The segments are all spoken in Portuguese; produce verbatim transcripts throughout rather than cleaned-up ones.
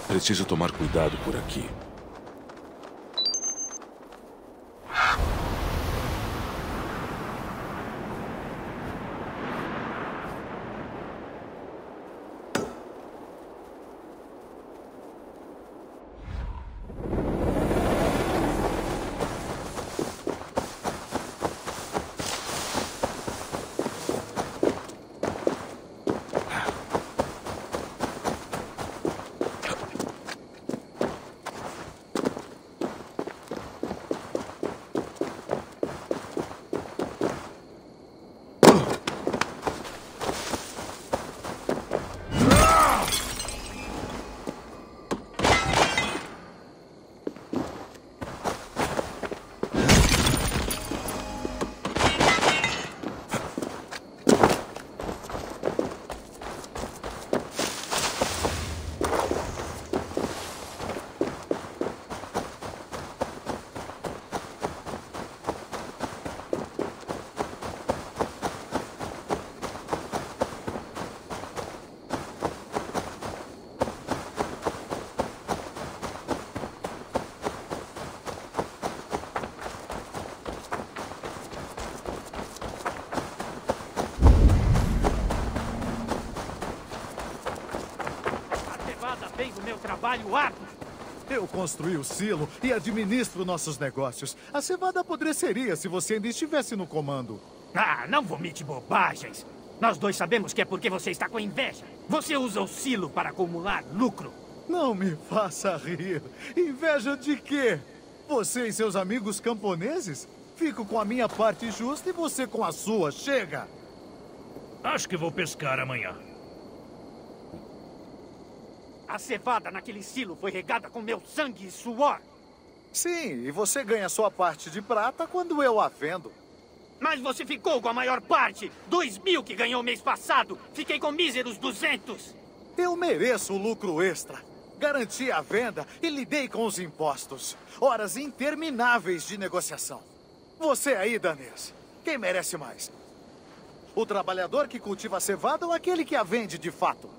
Preciso tomar cuidado por aqui. Fez o meu trabalho árduo. Eu construí o silo e administro nossos negócios. A cevada apodreceria se você ainda estivesse no comando. Ah, não vomite bobagens. Nós dois sabemos que é porque você está com inveja. Você usa o silo para acumular lucro. Não me faça rir. Inveja de quê? Você e seus amigos camponeses? Fico com a minha parte justa e você com a sua. Chega! Acho que vou pescar amanhã. A cevada naquele silo foi regada com meu sangue e suor. Sim, e você ganha sua parte de prata quando eu a vendo. Mas você ficou com a maior parte. Dois mil que ganhou mês passado. Fiquei com míseros duzentos. Eu mereço o lucro extra. Garanti a venda e lidei com os impostos. Horas intermináveis de negociação. Você aí, danês. Quem merece mais? O trabalhador que cultiva a cevada ou aquele que a vende de fato?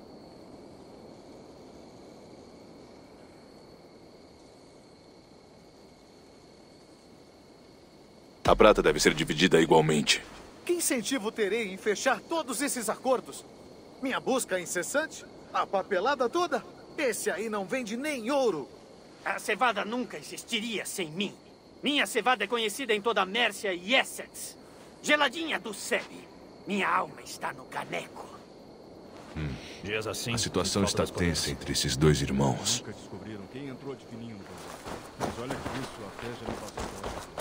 A prata deve ser dividida igualmente. Que incentivo terei em fechar todos esses acordos? Minha busca é incessante? A papelada toda? Esse aí não vende nem ouro. A cevada nunca existiria sem mim. Minha cevada é conhecida em toda a Mércia e Essex. Geladinha do Sebe. Minha alma está no caneco. Hum. Dias assim, a situação está tensa entre esses dois irmãos. Nunca descobriram quem entrou de fininho no combate. Mas olha que isso até já me passou.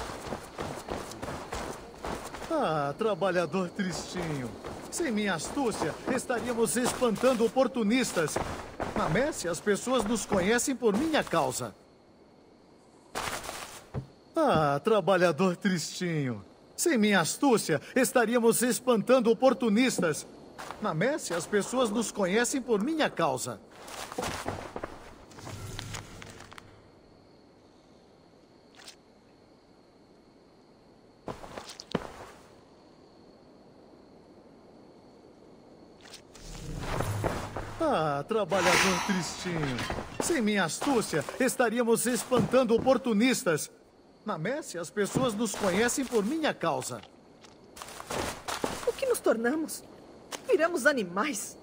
Ah, trabalhador tristinho. Sem minha astúcia, estaríamos espantando oportunistas. Na Mércia, as pessoas nos conhecem por minha causa. Ah, trabalhador tristinho. Sem minha astúcia, estaríamos espantando oportunistas. Na Mércia, as pessoas nos conhecem por minha causa. Ah, trabalhador tristinho. Sem minha astúcia, estaríamos espantando oportunistas. Na Mércia, as pessoas nos conhecem por minha causa. O que nos tornamos? Viramos animais.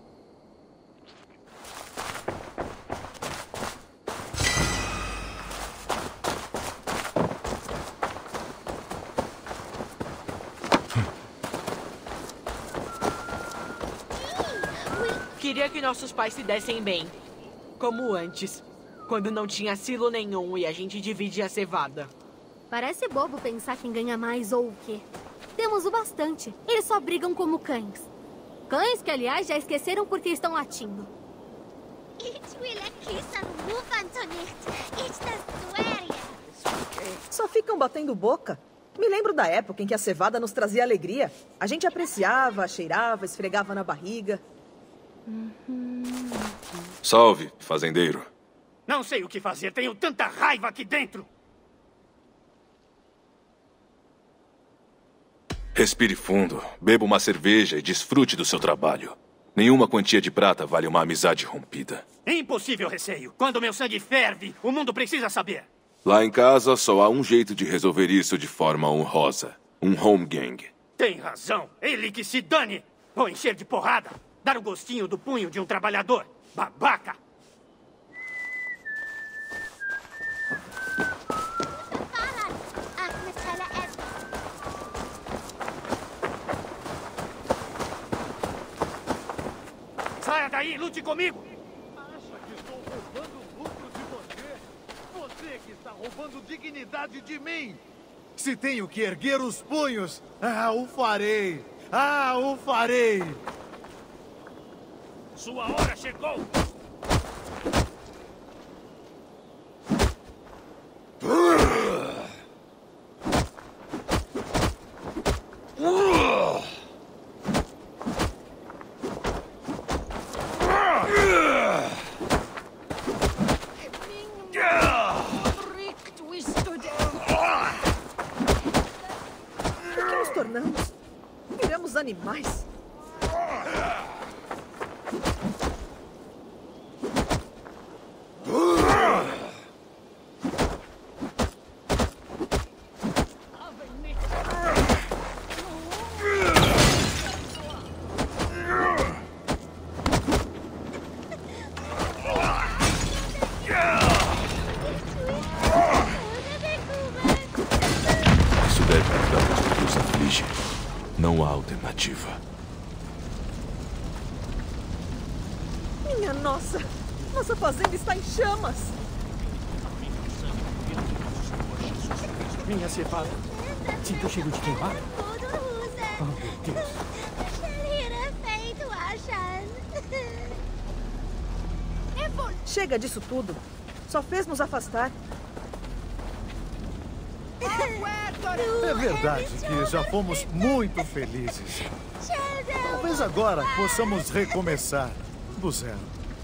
Queria que nossos pais se dessem bem. Como antes. Quando não tinha silo nenhum e a gente dividia a cevada. Parece bobo pensar quem ganha mais ou o quê. Temos o bastante. Eles só brigam como cães. Cães que, aliás, já esqueceram porque estão latindo. Só ficam batendo boca. Me lembro da época em que a cevada nos trazia alegria. A gente apreciava, cheirava, esfregava na barriga. Salve, fazendeiro. Não sei o que fazer. Tenho tanta raiva aqui dentro. Respire fundo, beba uma cerveja e desfrute do seu trabalho. Nenhuma quantia de prata vale uma amizade rompida. Impossível receio. Quando meu sangue ferve, o mundo precisa saber. Lá em casa, só há um jeito de resolver isso de forma honrosa. Um home gang. Tem razão. Ele que se dane. Vou encher de porrada. Dar o gostinho do punho de um trabalhador. Babaca. Saia daí, lute comigo. Acha que estou roubando lucro de você? Você que está roubando dignidade de mim. Se tenho que erguer os punhos, ah, o farei. Ah, o farei. Sua hora chegou! O que nos tornamos? Viramos animais. Isso deve ajudar os que os aflige. Não há alternativa. Minha nossa! Nossa fazenda está em chamas! Minha cevada. Sinto o cheiro de queimado. Oh, meu Deus. Chega disso tudo. Só fez nos afastar. É verdade que já fomos muito felizes. Talvez agora possamos recomeçar do zero.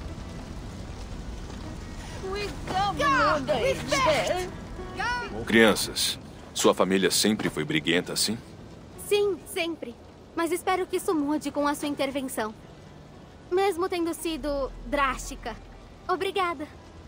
Crianças, sua família sempre foi briguenta assim? Sim, sempre. Mas espero que isso mude com a sua intervenção. Mesmo tendo sido drástica. Obrigada.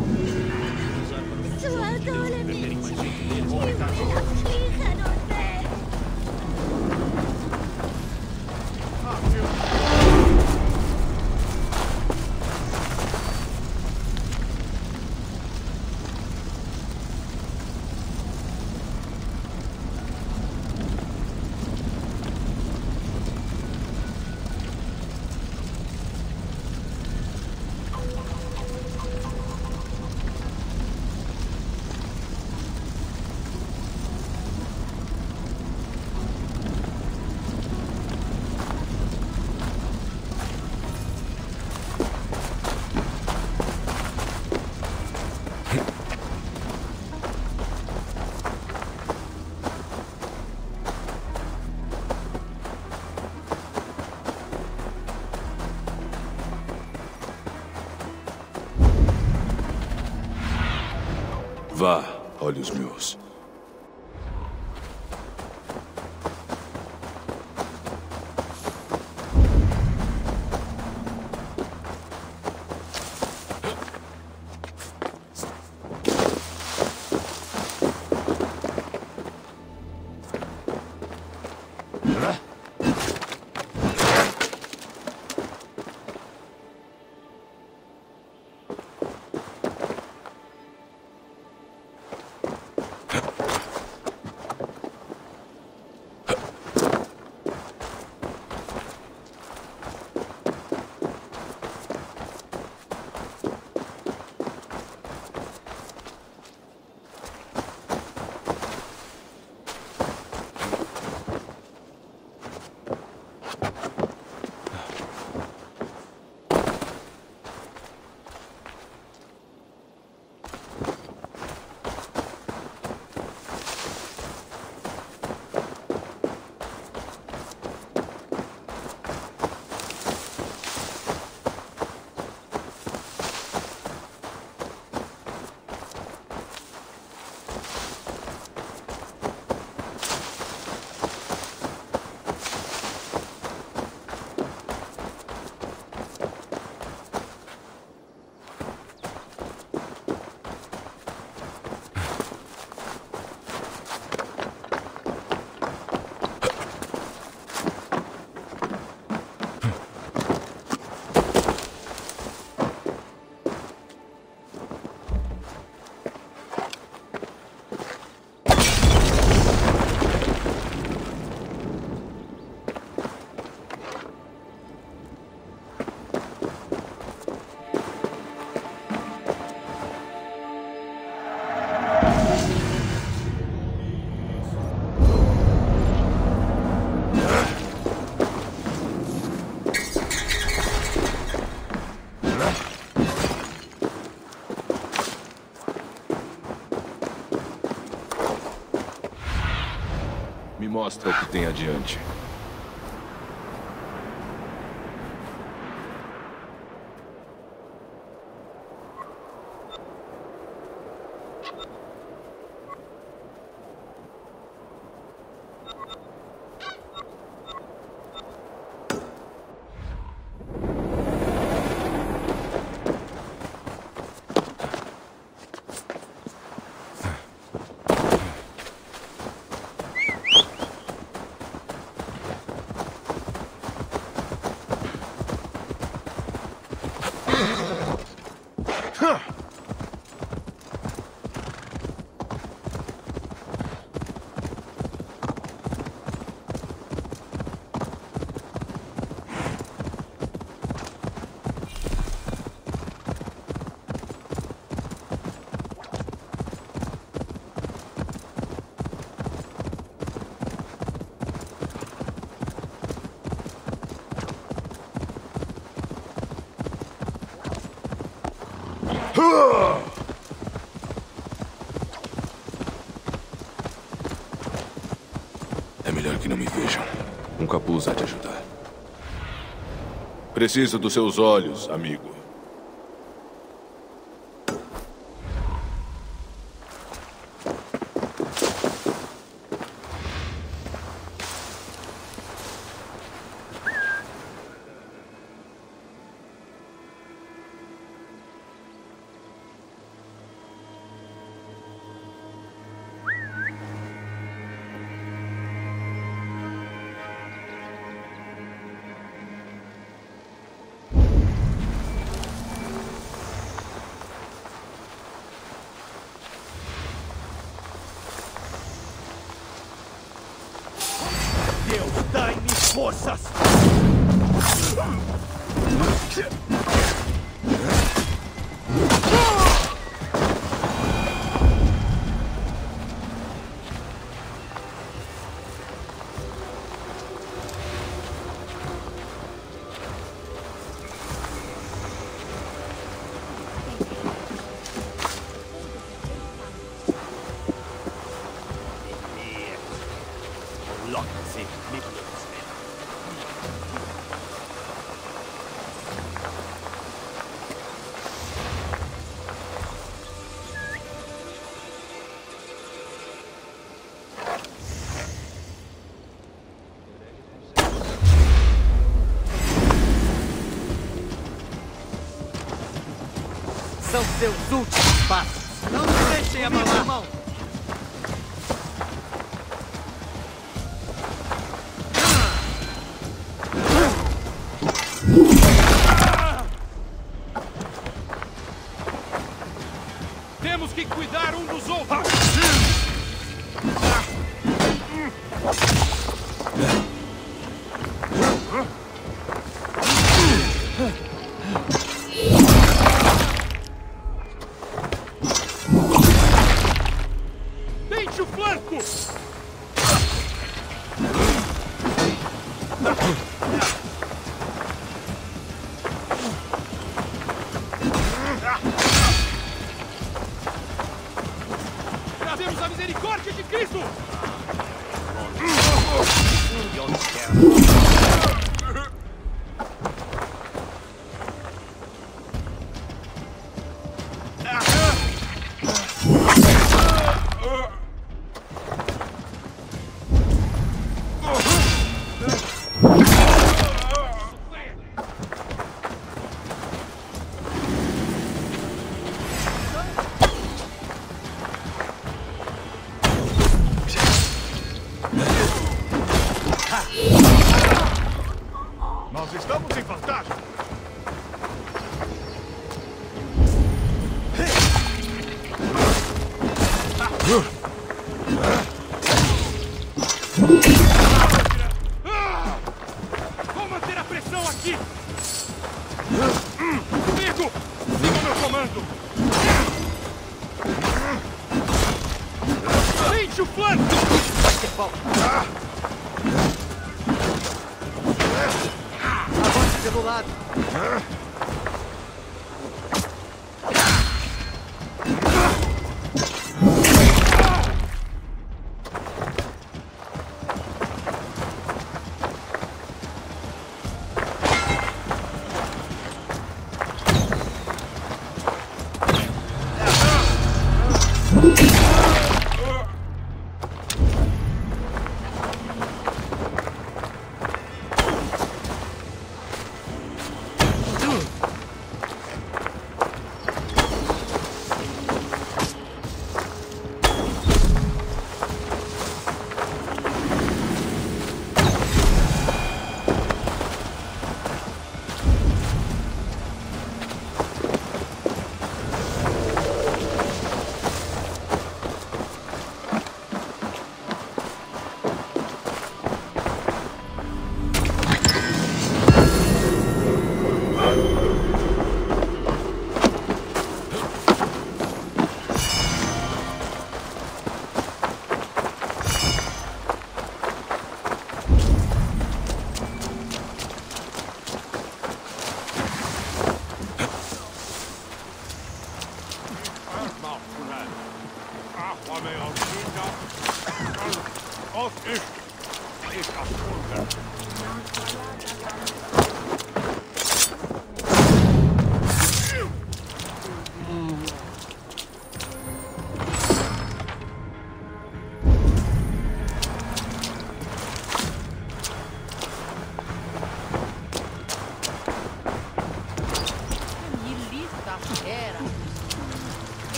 Vá, olhos meus. mostra o que tem adiante. É melhor que não me vejam. Um capuz há de ajudar. Preciso dos seus olhos, amigo. Deus, dai-me forças! São seus últimos passos. Não nos deixem abalar. Mão. Temos que cuidar um dos outros. Deixe o flanco! Trazemos a misericórdia de Cristo! Nós estamos em vantagem. Vou manter a pressão aqui! Comigo! Siga o meu comando! Tente o flanco! Vai ter falta. Avance pelo lado.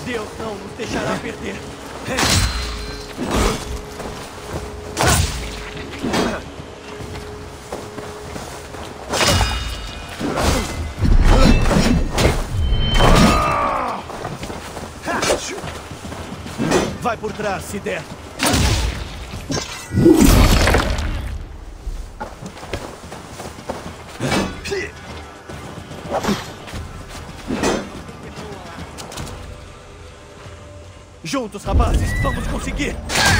Deus não nos deixará perder. Vai por trás, se der. Juntos, rapazes, vamos conseguir!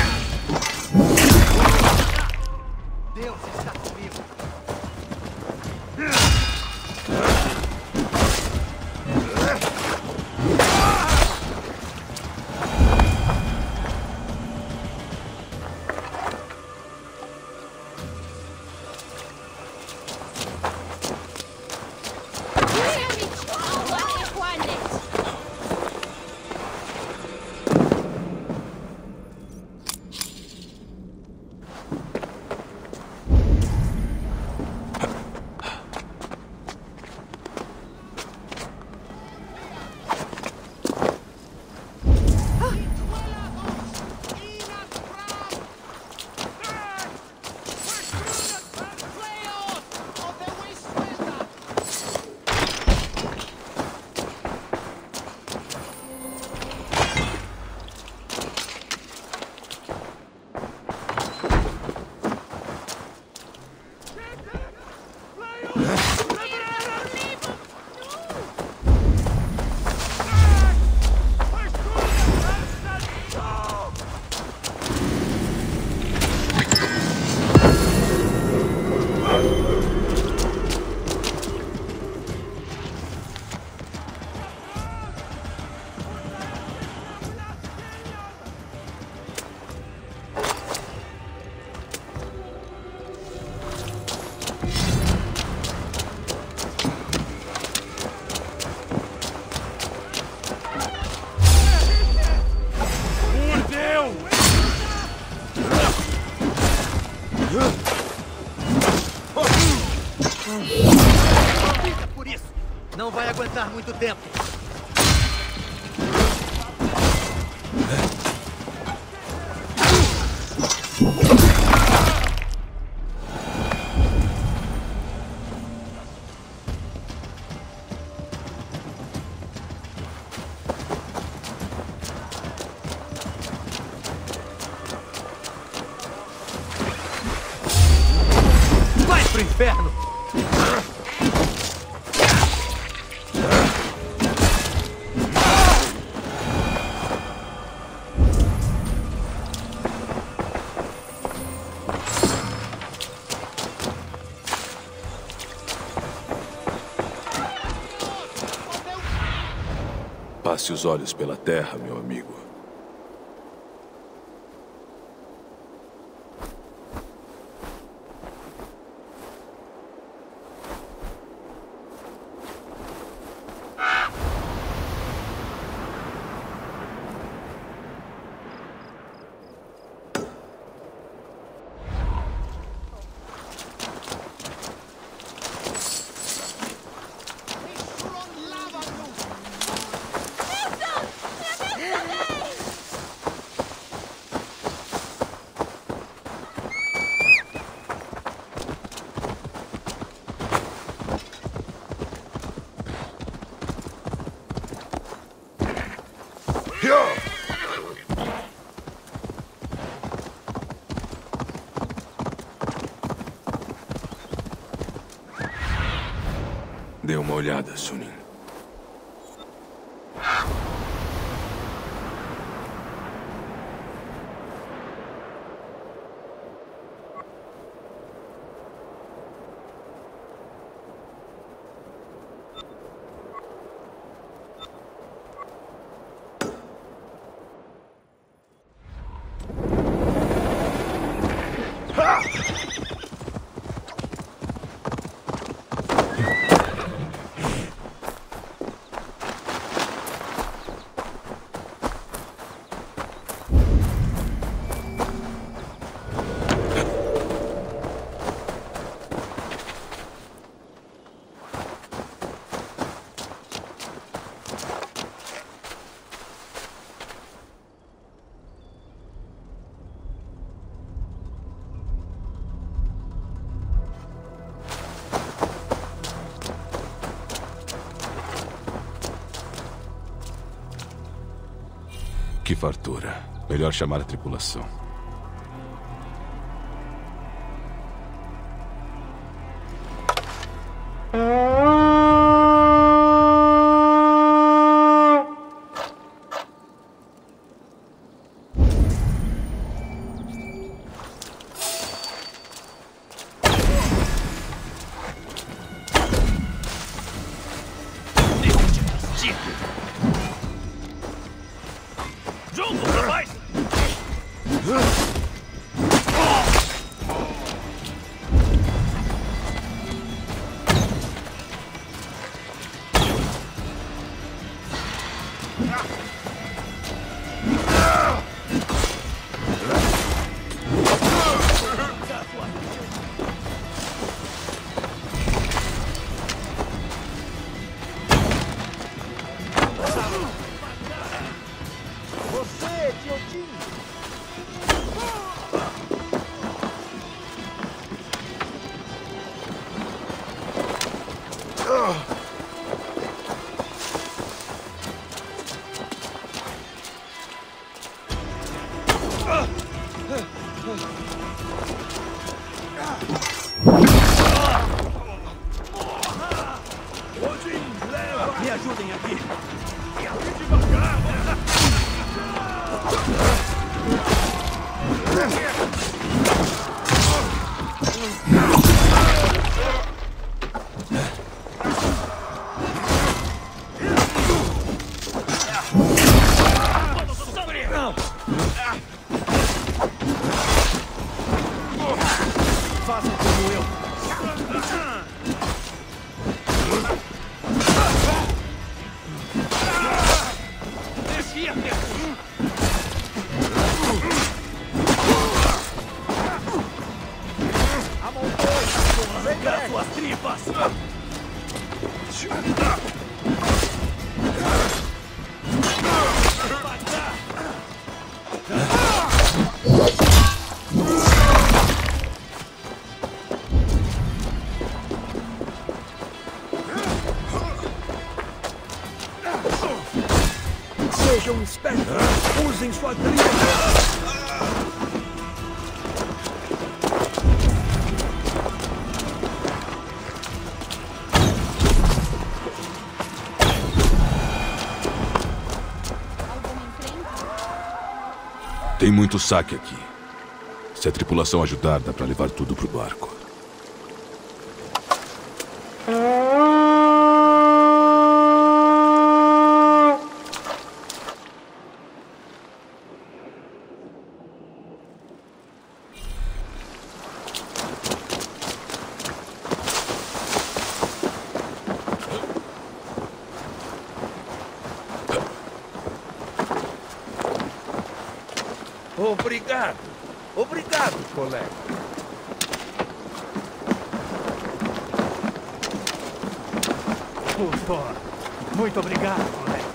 Deus está comigo! Por isso, não vai aguentar muito tempo. Vai pro inferno! Passe os olhos pela terra, meu amigo. Dê uma olhada, Sunin. Que fartura. Melhor chamar a tripulação. Juntos, rapaz! Você, Tiotinho! Me ajudem aqui! E ali devagar! Façam como eu! Descia, arrancar suas tripas! Sejam espertos! Usem sua tripa! Tem muito saque aqui. Se a tripulação ajudar, dá pra levar tudo pro barco. Obrigado! Obrigado, colega! Por Thor. Muito obrigado, colega.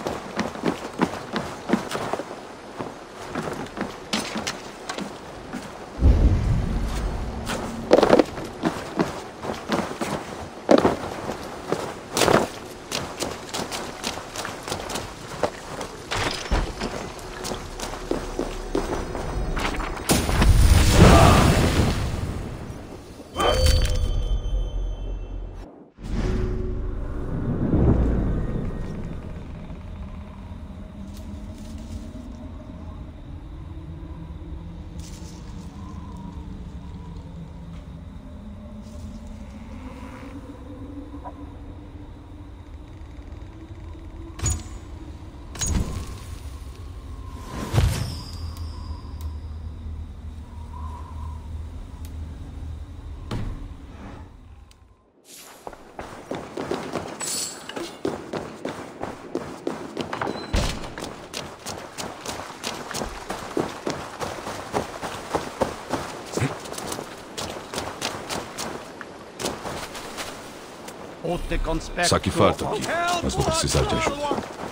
Saque farto aqui, mas vou precisar de ajuda.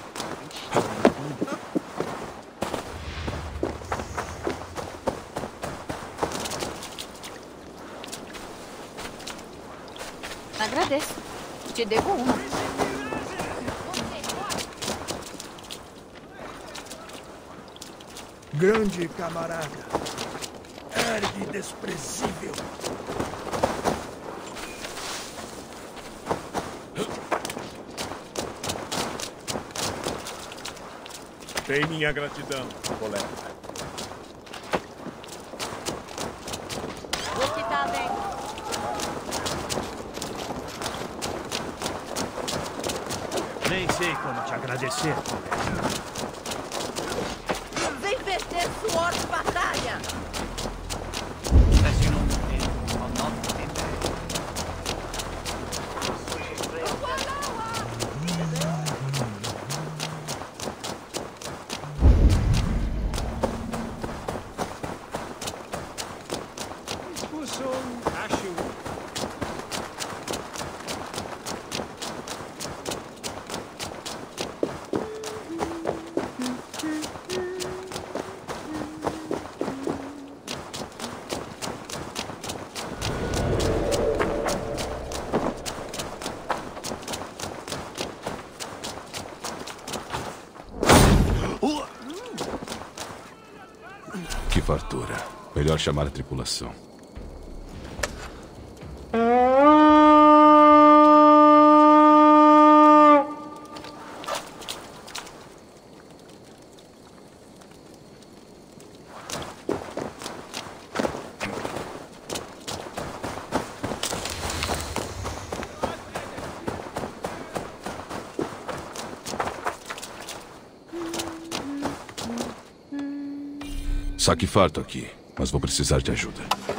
Agradeço. Te devo uma. Grande camarada. Ergue desprezível. Tem minha gratidão, colega. O que tá dentro? Nem sei como te agradecer, colega. Vem verter suor de batalha! Que fartura. Melhor chamar a tripulação. Saque farto aqui, mas vou precisar de ajuda.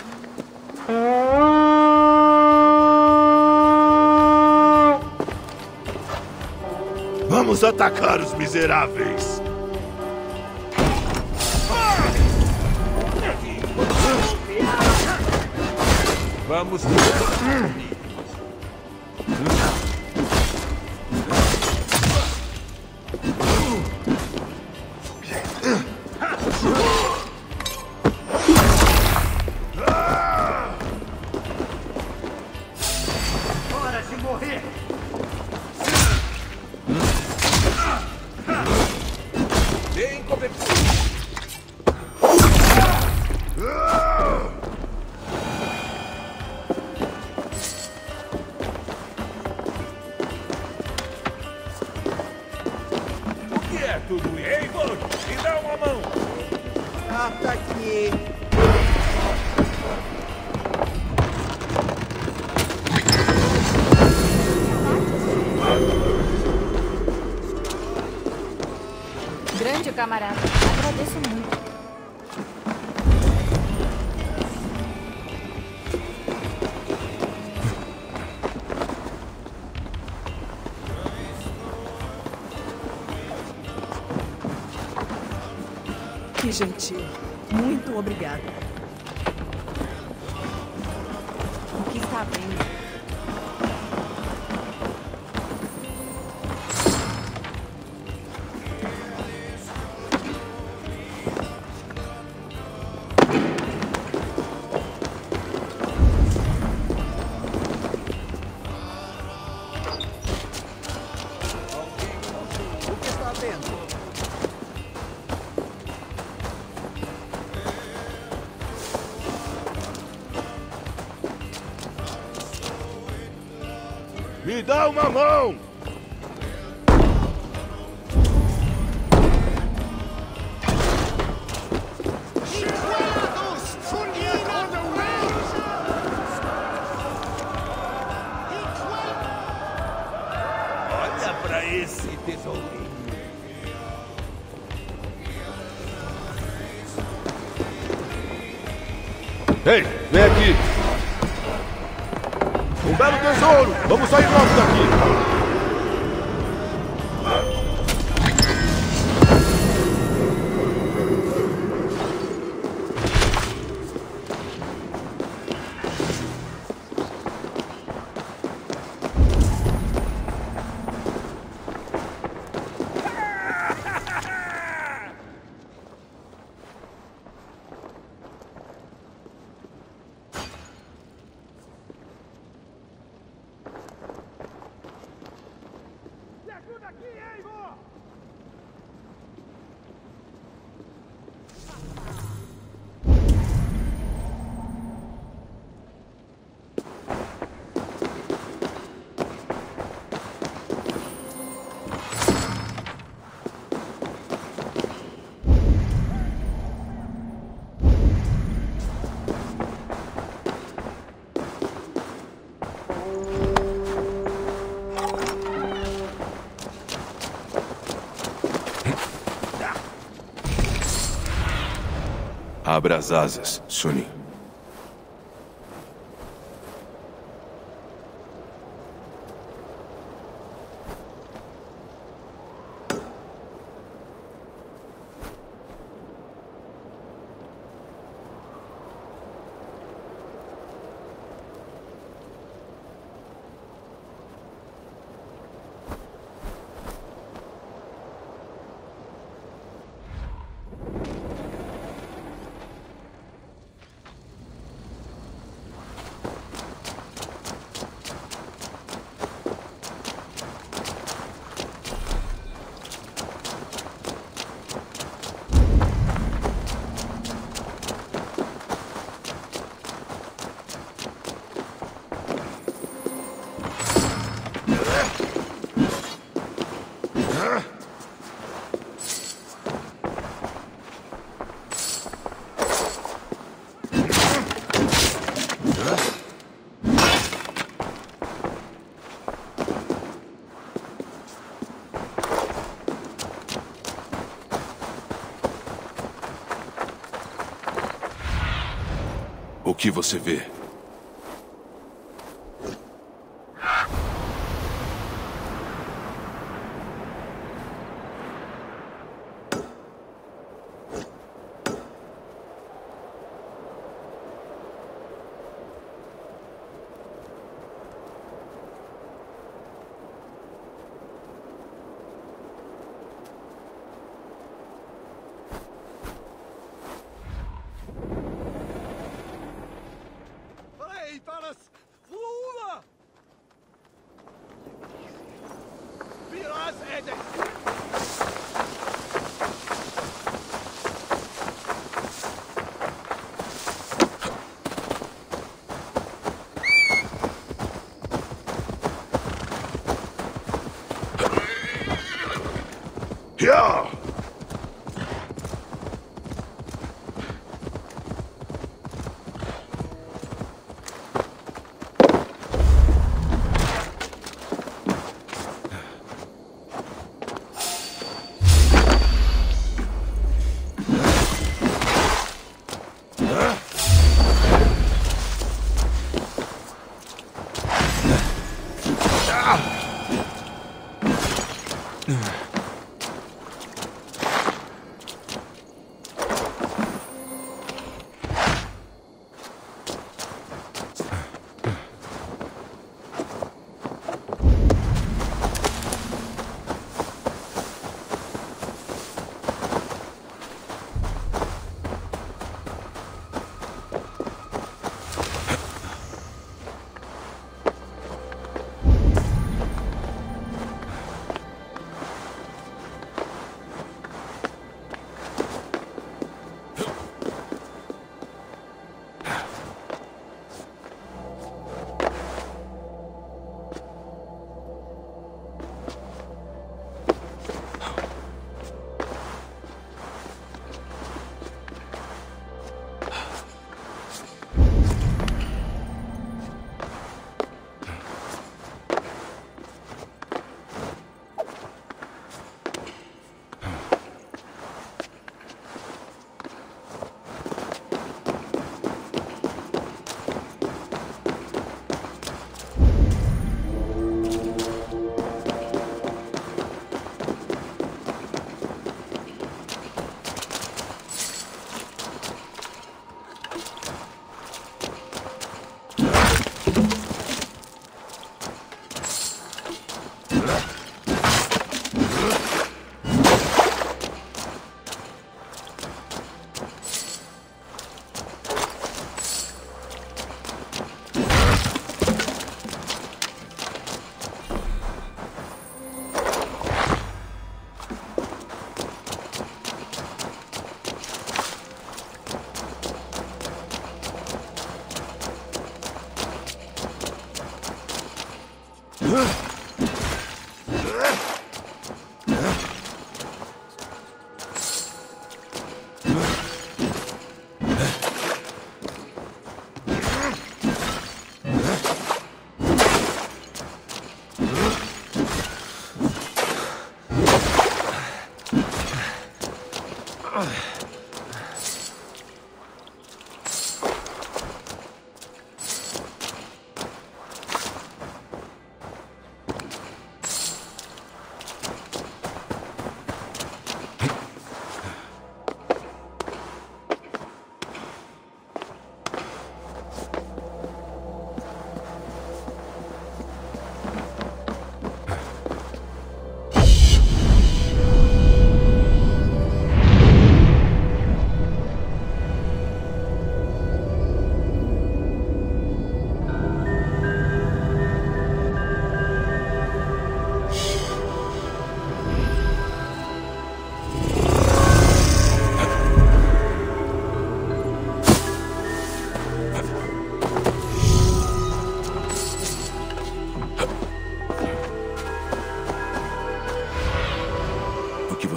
Vamos atacar os miseráveis! Vamos. Hora de morrer! Deem cobertura! O que é tudo isso? Ei, Bug, me dá uma mão! Ataque! Grande camarada. Agradeço muito. Que gentil. Muito obrigada. O que está vendo? O que está vendo? Me dá uma mão! Olha pra esse tesourinho. Ei, vem aqui! Um belo tesouro! Vamos sair logo daqui! Abra as asas, Sunny. O que você vê? Yeah!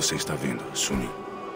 você está vendo, Sunny?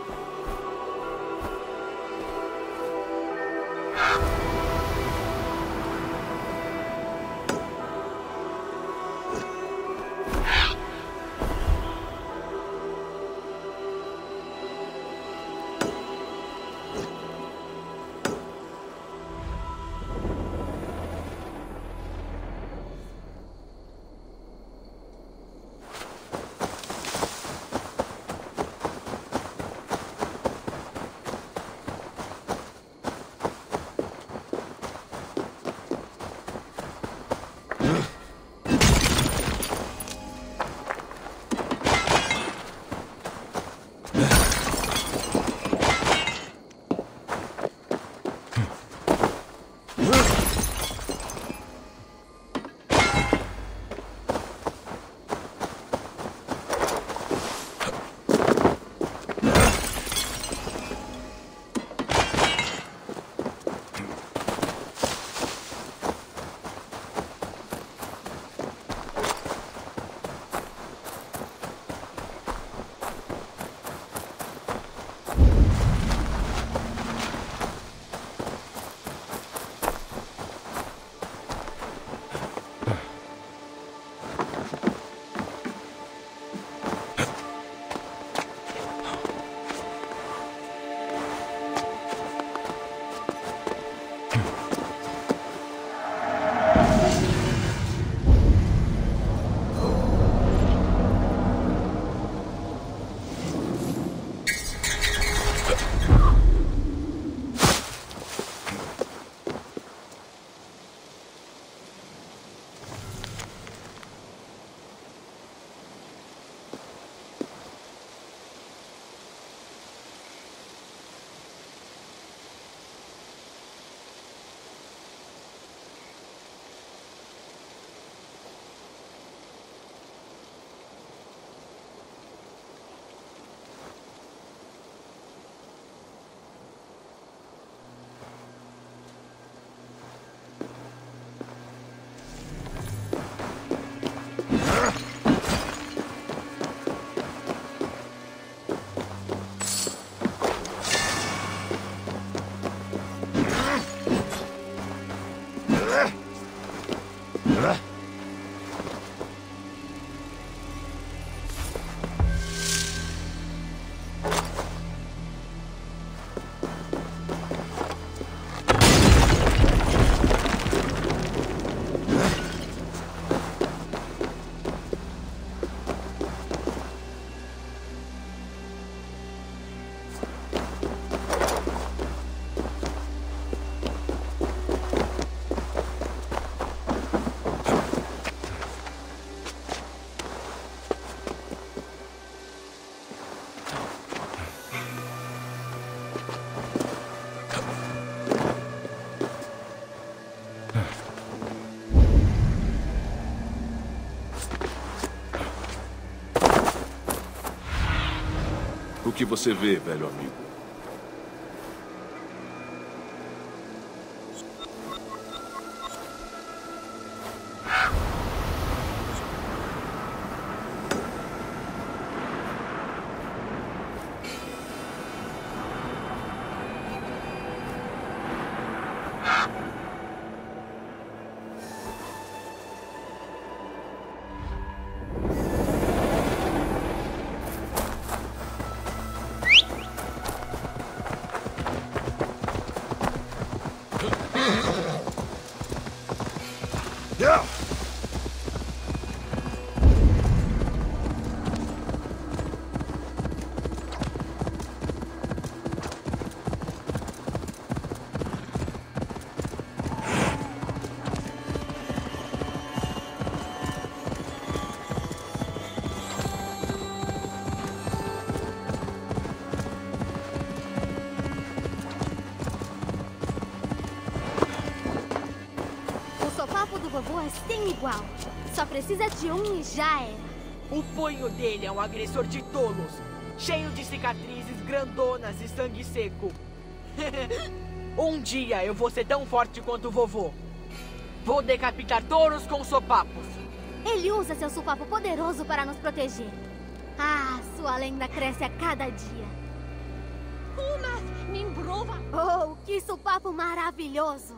O que você vê, velho amigo? Sem igual. Só precisa de um e já era. O punho dele é um agressor de tolos, cheio de cicatrizes grandonas e sangue seco. Um dia eu vou ser tão forte quanto o vovô. Vou decapitar touros com sopapos. Ele usa seu sopapo poderoso para nos proteger. Ah, sua lenda cresce a cada dia. Uma Nimbrova. Oh, que sopapo maravilhoso!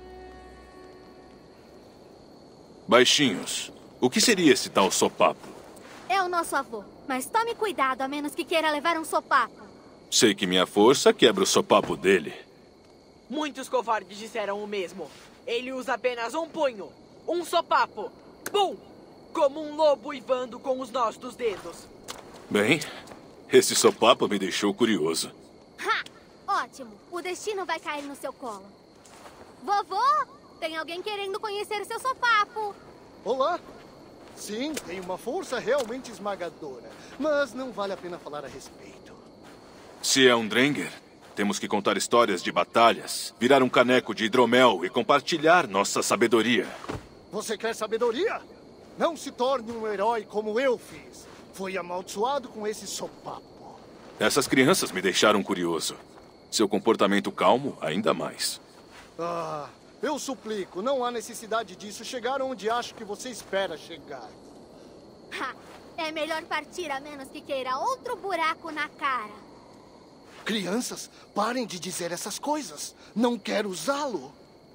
Baixinhos, o que seria esse tal sopapo? É o nosso avô, mas tome cuidado a menos que queira levar um sopapo. Sei que minha força quebra o sopapo dele. Muitos covardes disseram o mesmo. Ele usa apenas um punho, um sopapo. Pum! Como um lobo uivando com os nós dos dedos. Bem, esse sopapo me deixou curioso. Ha! Ótimo! O destino vai cair no seu colo. Vovô, tem alguém querendo conhecer seu sopapo. Olá! Sim, tem uma força realmente esmagadora, mas não vale a pena falar a respeito. Se é um Drengr, temos que contar histórias de batalhas, virar um caneco de hidromel e compartilhar nossa sabedoria. Você quer sabedoria? Não se torne um herói como eu fiz. Fui amaldiçoado com esse sopapo. Essas crianças me deixaram curioso. Seu comportamento calmo, ainda mais. Ah, eu suplico, não há necessidade disso. Chegar onde acho que você espera chegar. Ha! É melhor partir a menos que queira outro buraco na cara. Crianças, parem de dizer essas coisas. Não quero usá-lo.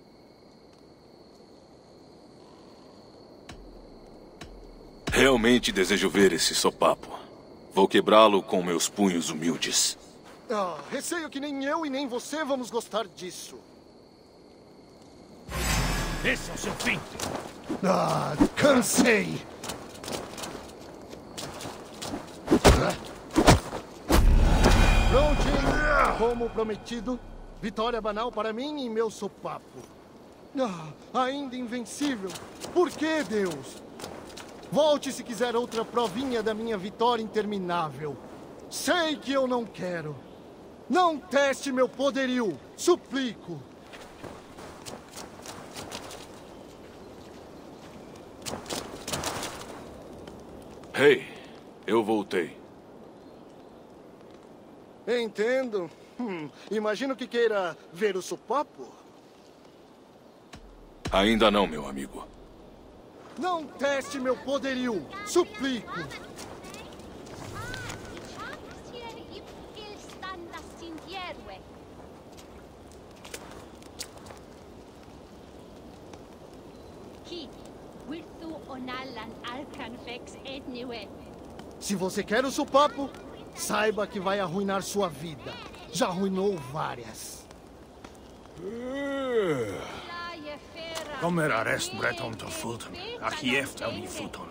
Realmente desejo ver esse sopapo. Vou quebrá-lo com meus punhos humildes. Ah, receio que nem eu e nem você vamos gostar disso. Esse é o seu fim. Ah, cansei. Prontinho. Como prometido, vitória banal para mim e meu sopapo. Ah, ainda invencível. Por que, Deus? Volte se quiser outra provinha da minha vitória interminável. Sei que eu não quero. Não teste meu poderio. Suplico. Hey, eu voltei. Entendo. Hum, imagino que queira ver o sopapo. Ainda não, meu amigo. Não teste meu poderio. Suplico. Se você quer o sopapo, saiba que vai arruinar sua vida. Já arruinou várias. Kommer arrest Breton to Fulton. Aqui efter mi Fulton.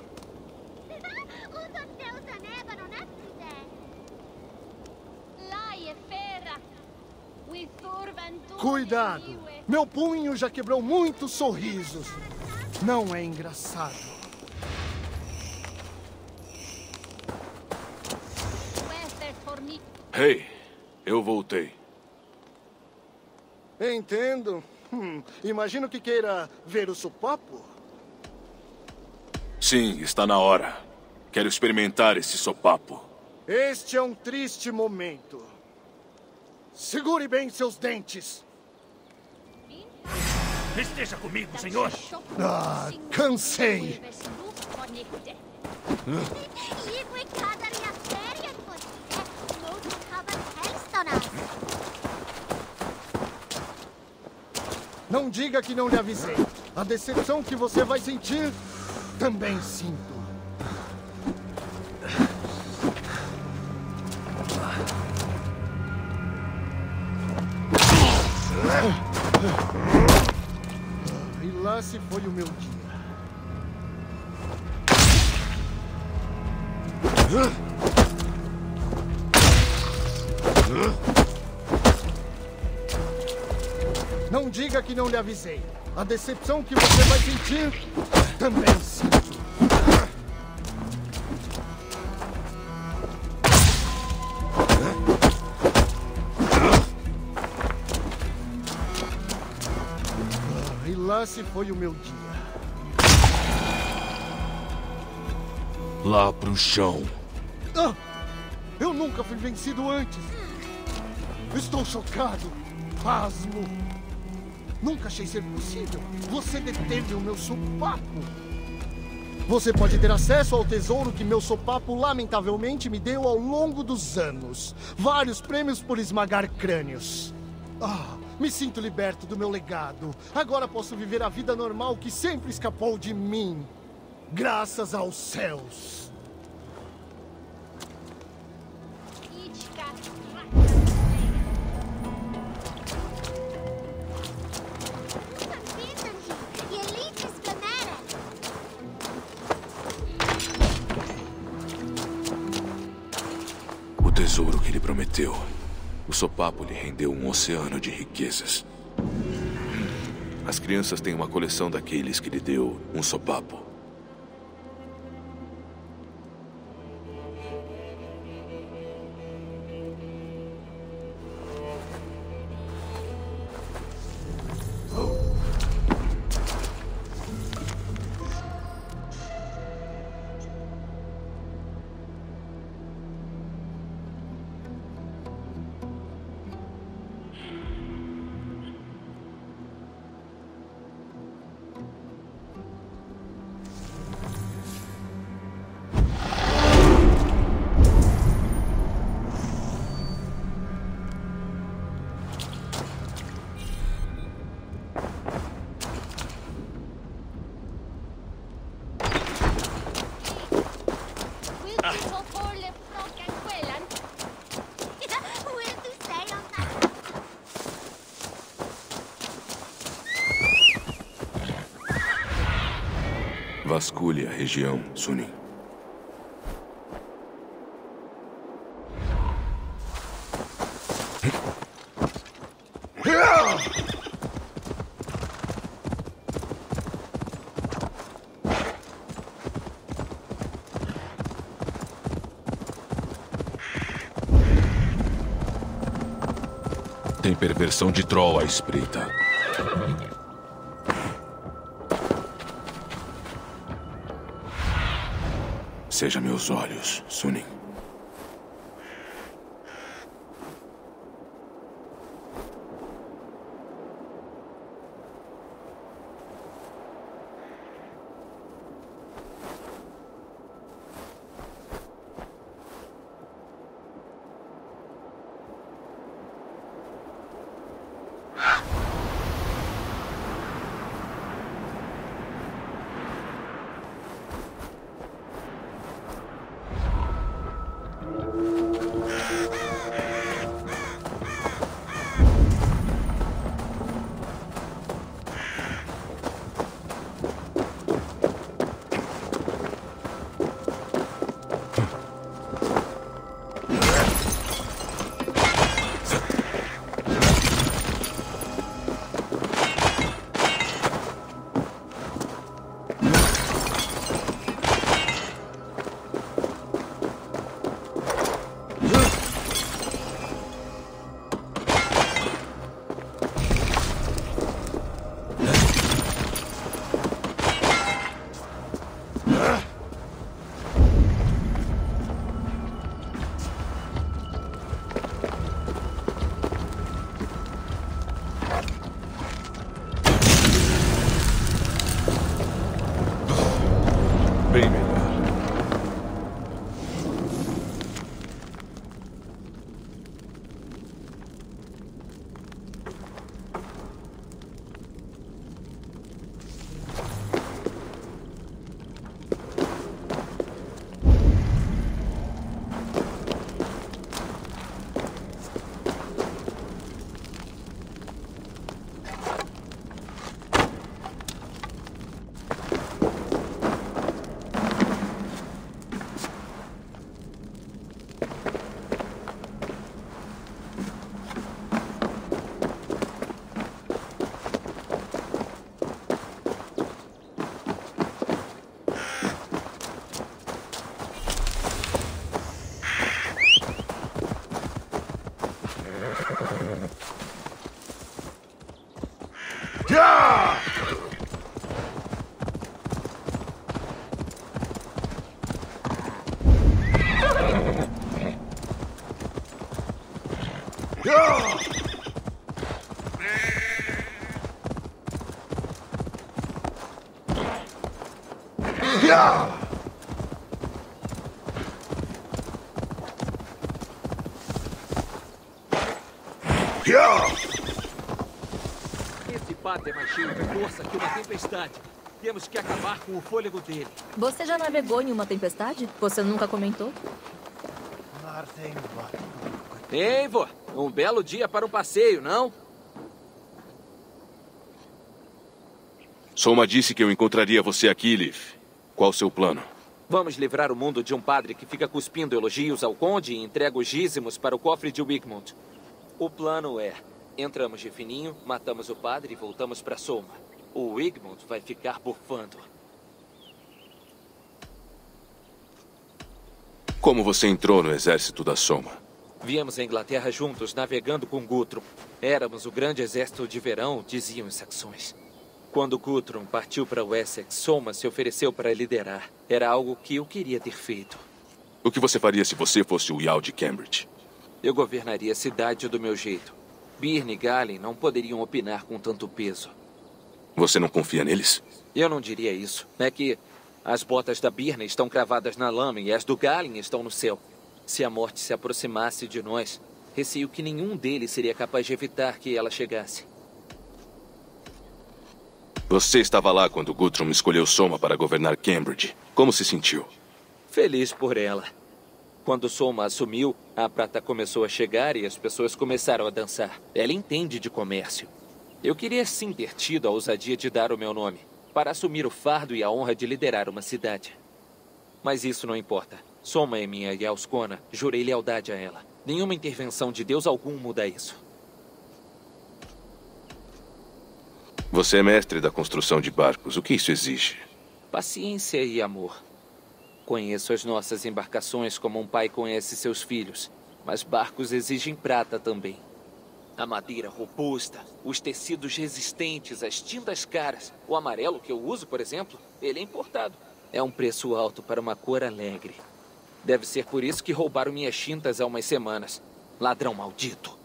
Cuidado. Meu punho já quebrou muitos sorrisos. Não é engraçado. Hey, eu voltei. Entendo. Hum, imagino que queira ver o sopapo. Sim, está na hora. Quero experimentar esse sopapo. Este é um triste momento. Segure bem seus dentes. Esteja comigo, senhor. Ah, cansei. Não diga que não lhe avisei. A decepção que você vai sentir, também sinto. E lá se foi o meu dia. Não diga que não lhe avisei. A decepção que você vai sentir, também sinto. E lá se foi o meu dia. Lá pro chão. Ah, eu nunca fui vencido antes. Estou chocado. Pasmo. Nunca achei ser possível. Você deteve o meu sopapo. Você pode ter acesso ao tesouro que meu sopapo lamentavelmente me deu ao longo dos anos. Vários prêmios por esmagar crânios. Ah, me sinto liberto do meu legado. Agora posso viver a vida normal que sempre escapou de mim. Graças aos céus. O tesouro que ele prometeu. O sopapo lhe rendeu um oceano de riquezas. As crianças têm uma coleção daqueles que lhe deu um sopapo. Vasculhe a região, Sunin. Tem perversão de troll à espreita. Seja meus olhos, Sunin. Bem melhor. Yeah! Yeah! Esse pato é mais cheio de força que uma tempestade. Temos que acabar com o fôlego dele. Você já navegou em uma tempestade? Você nunca comentou? Eivor, um belo dia para um passeio, não? Soma disse que eu encontraria você aqui, Liv. Qual o seu plano? Vamos livrar o mundo de um padre que fica cuspindo elogios ao conde e entrega os dízimos para o cofre de Wigmund. O plano é, entramos de fininho, matamos o padre e voltamos para Soma. O Wigmund vai ficar bufando. Como você entrou no exército da Soma? Viemos à Inglaterra juntos, navegando com Guthrum. Éramos o grande exército de verão, diziam os saxões. Quando Guthrum partiu para Wessex, Soma se ofereceu para liderar. Era algo que eu queria ter feito. O que você faria se você fosse o Jarl de Cambridge? Eu governaria a cidade do meu jeito. Byrne e Galen não poderiam opinar com tanto peso. Você não confia neles? Eu não diria isso. É que as botas da Byrne estão cravadas na lama e as do Galen estão no céu. Se a morte se aproximasse de nós, receio que nenhum deles seria capaz de evitar que ela chegasse. Você estava lá quando Guthrum escolheu Soma para governar Cambridge. Como se sentiu? Feliz por ela. Quando Soma assumiu, a prata começou a chegar e as pessoas começaram a dançar. Ela entende de comércio. Eu queria sim ter tido a ousadia de dar o meu nome, para assumir o fardo e a honra de liderar uma cidade. Mas isso não importa. Soma é minha Jarlskona. Jurei lealdade a ela. Nenhuma intervenção de Deus algum muda isso. Você é mestre da construção de barcos. O que isso exige? Paciência e amor. Conheço as nossas embarcações como um pai conhece seus filhos, mas barcos exigem prata também. A madeira robusta, os tecidos resistentes, as tintas caras. O amarelo que eu uso, por exemplo, ele é importado. É um preço alto para uma cor alegre. Deve ser por isso que roubaram minhas tintas há umas semanas. Ladrão maldito.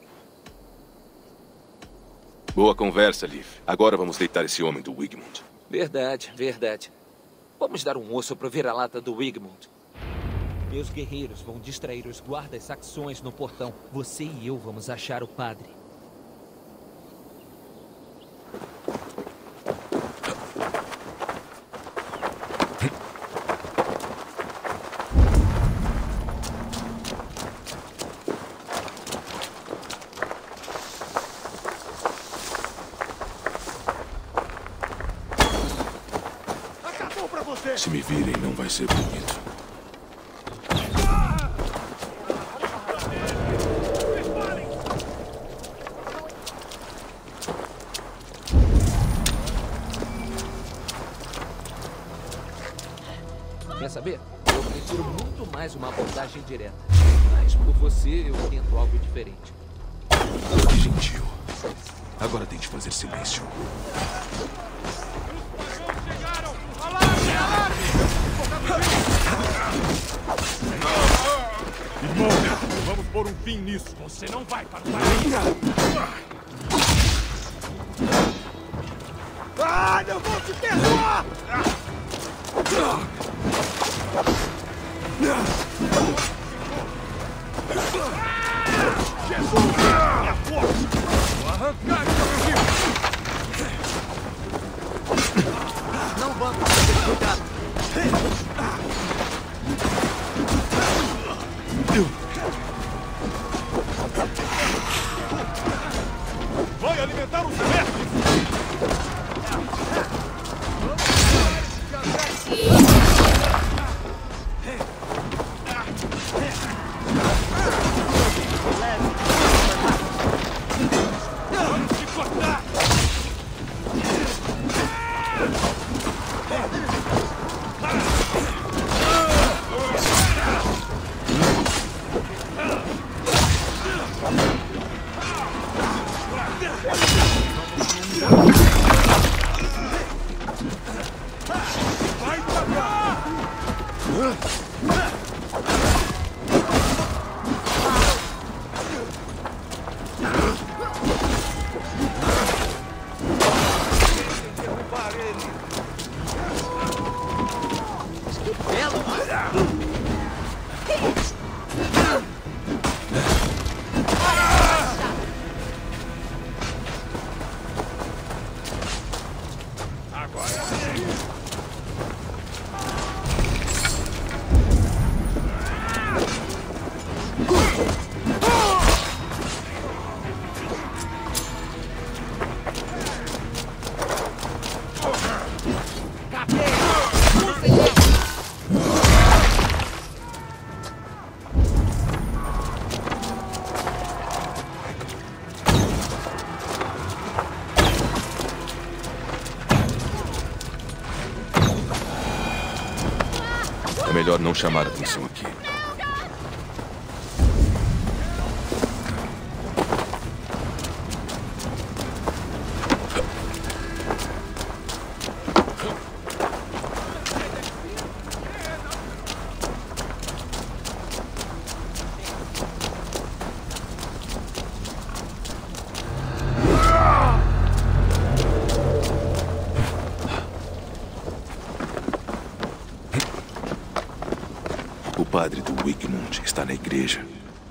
Boa conversa, Liv. Agora vamos deitar esse homem do Wigmund. Verdade, verdade. Vamos dar um osso pro vira-lata do Wigmund. Meus guerreiros vão distrair os guardas saxões no portão. Você e eu vamos achar o padre. Se me virem, não vai ser bonito. Quer saber? Eu prefiro muito mais uma abordagem direta. Mas por você, eu tento algo diferente. Que gentil. Agora tente fazer silêncio. Irmão, vamos pôr um fim nisso. Você não vai para o paraíso. Ah, não vou te perdoar! Jesus! Minha força! Vou arrancar isso aqui! Não vamos ter cuidado! Vai alimentar os vermes! Vamos te cortar! Vai pra cá! Derrubar ele! melhor não chamar atenção aqui. O padre do Wigmund está na igreja.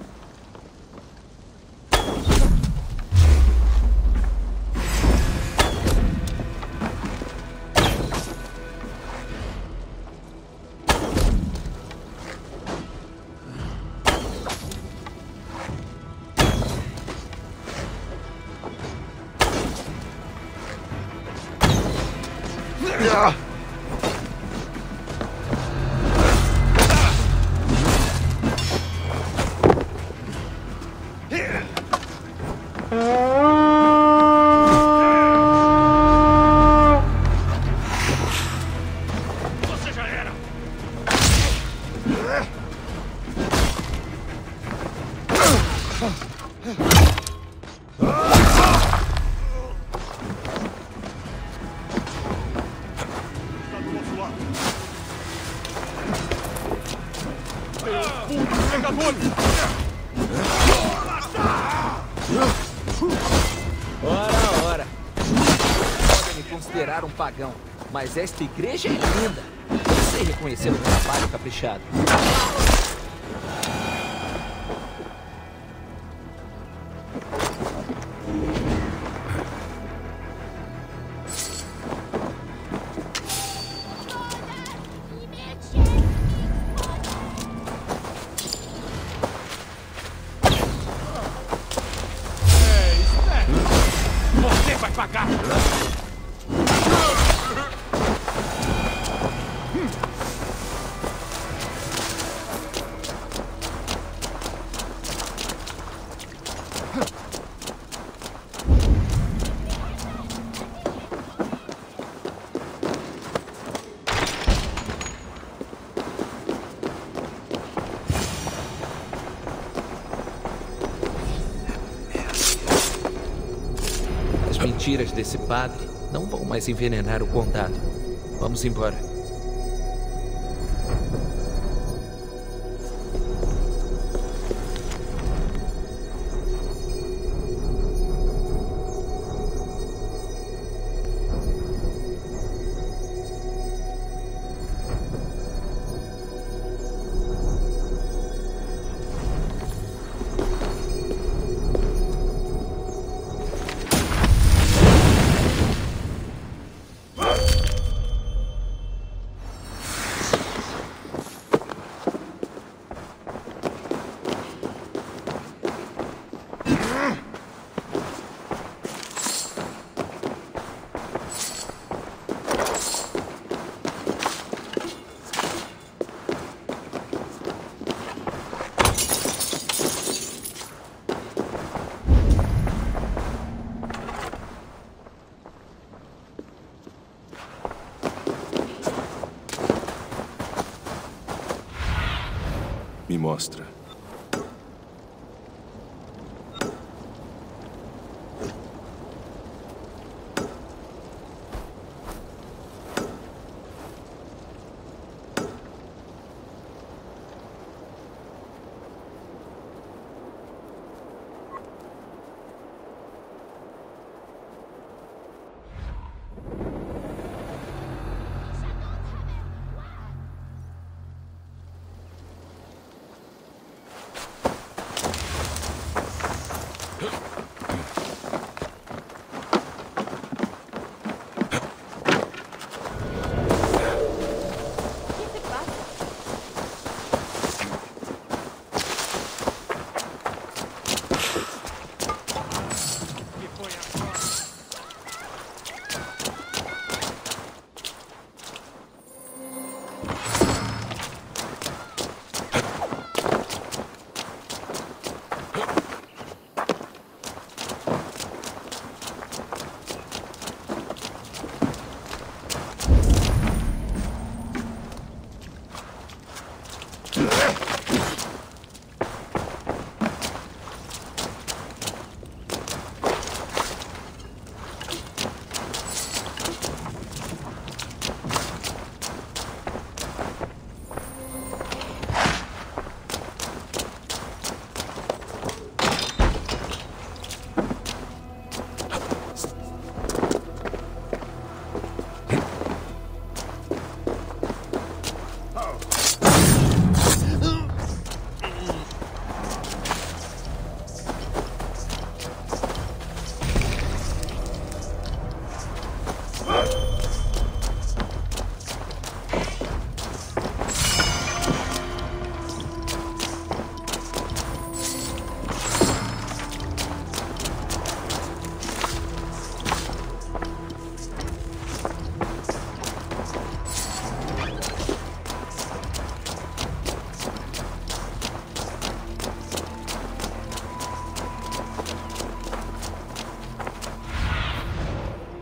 Ora, ora. Podem me considerar um pagão, mas esta igreja é linda. Eu sei reconhecer o trabalho caprichado. Você vai pagar! As mentiras desse padre não vão mais envenenar o condado. Vamos embora. Me mostra.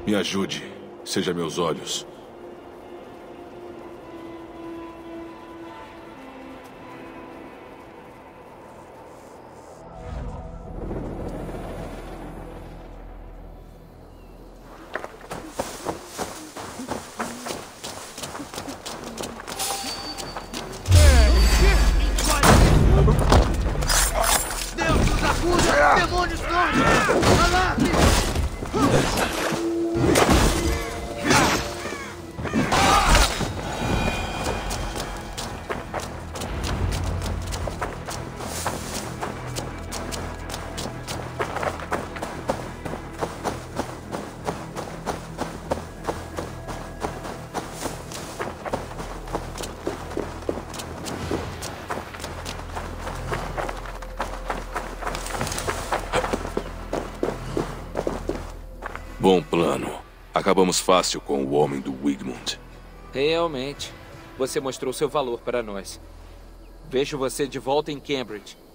Me ajude. Seja meus olhos. Demônios norte! Alarme! Bom plano. Acabamos fácil com o homem do Wigmund. Realmente. Você mostrou seu valor para nós. Vejo você de volta em Cambridge.